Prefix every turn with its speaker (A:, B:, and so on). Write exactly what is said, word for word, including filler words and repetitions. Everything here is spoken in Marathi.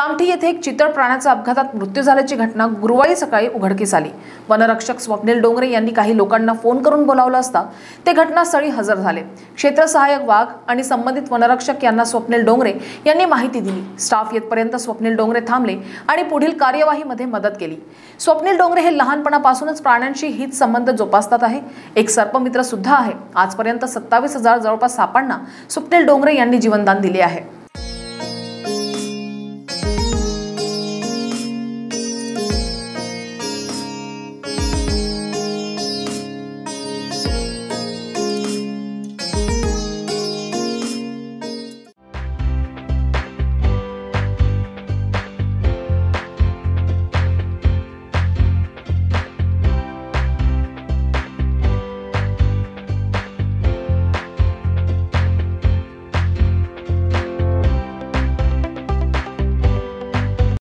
A: कामठी येथे एक चितळ प्राण्याचा अपघातात मृत्यू झाल्याची घटना गुरुवारी सकाळी उघडकीस आली। वनरक्षक स्वप्नील डोंगरे यांनी काही लोकांना फोन करून बोलावलं असता ते घटनास्थळी हजर झाले। क्षेत्र सहाय्यक वाघ आणि संबंधित वनरक्षक यांना स्वप्नील डोंगरे यांनी माहिती दिली। स्टाफ येतपर्यंत स्वप्नील डोंगरे थांबले आणि पुढील कार्यवाहीमध्ये मदत केली। स्वप्नील डोंगरे हे लहानपणापासूनच प्राण्यांशी हित संबंध जोपासतात आहे। एक सर्पमित्र सुद्धा आहे। आजपर्यंत सत्तावीस हजार जवळपास सापांना स्वप्नील डोंगरे यांनी जीवनदान दिले आहे।